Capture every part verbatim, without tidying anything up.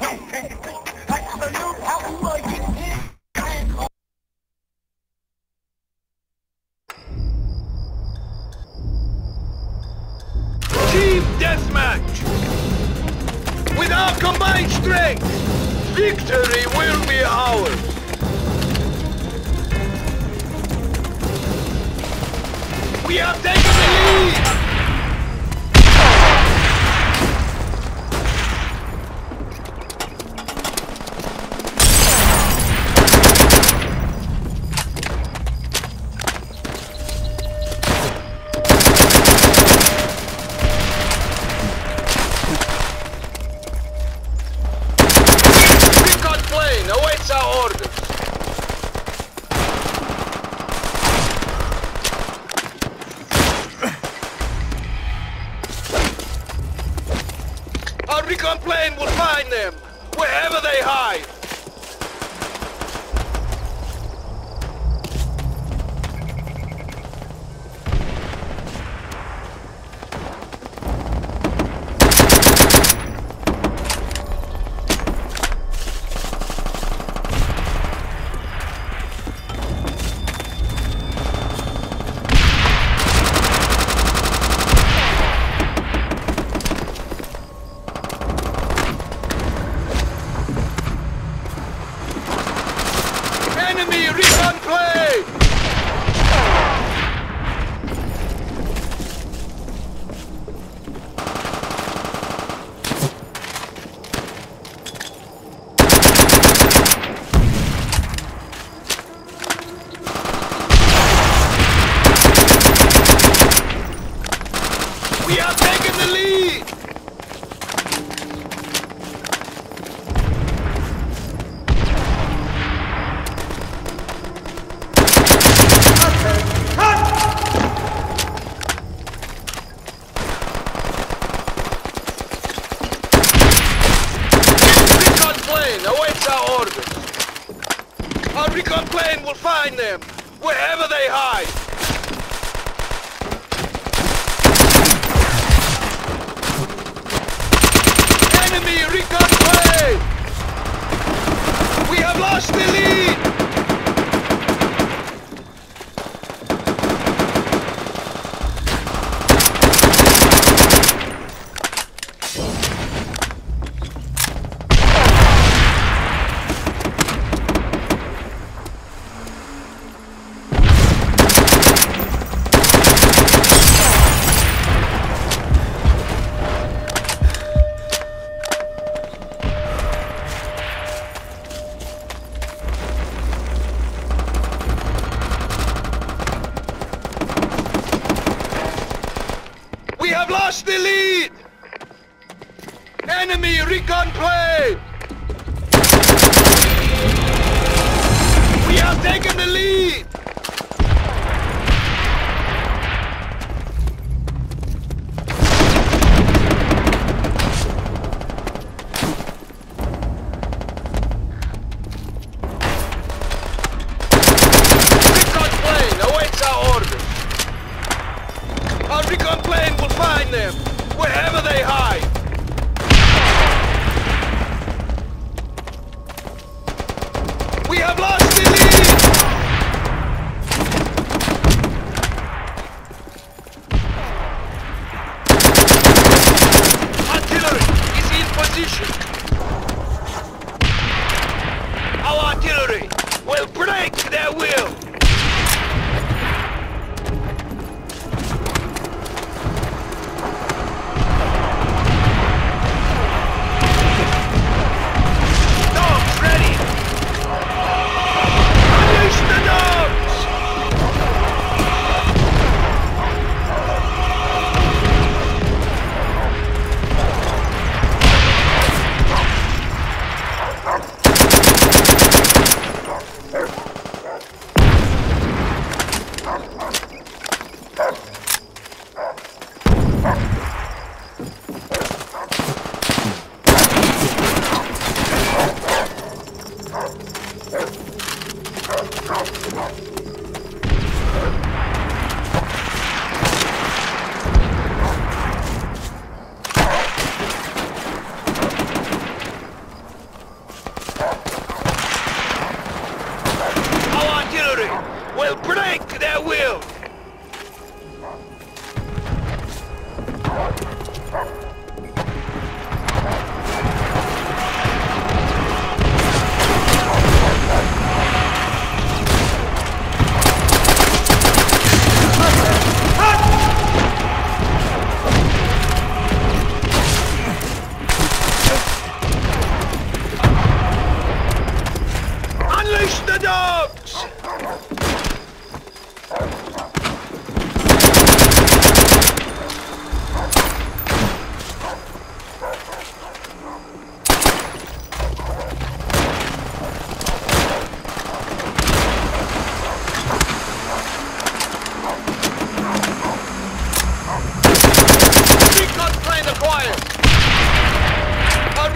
Team deathmatch! With our combined strength, victory will be ours! We have taken the lead! Our recon plane will find them, wherever they hide. Enemy recon plane! We have taken the lead! Awaits our orders. Our recon plane will find them, wherever they hide. Enemy recon plane! We have lost the lead! We have lost the lead! Enemy recon plane! We have taken the lead! Recon plane awaits our orders. Our recon plane will find them, wherever they hide. We have lost the lead! Artillery is in position. Our artillery will break their will.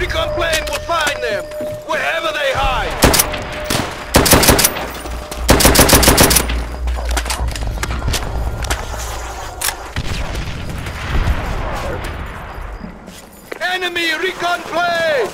Recon plane will find them, wherever they hide. Enemy recon plane!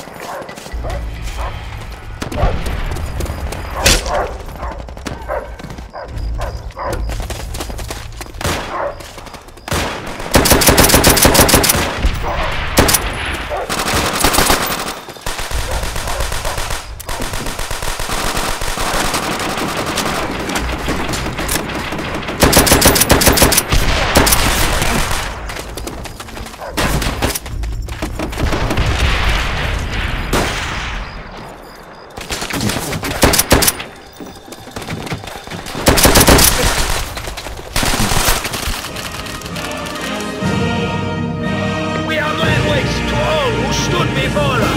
Stood before us.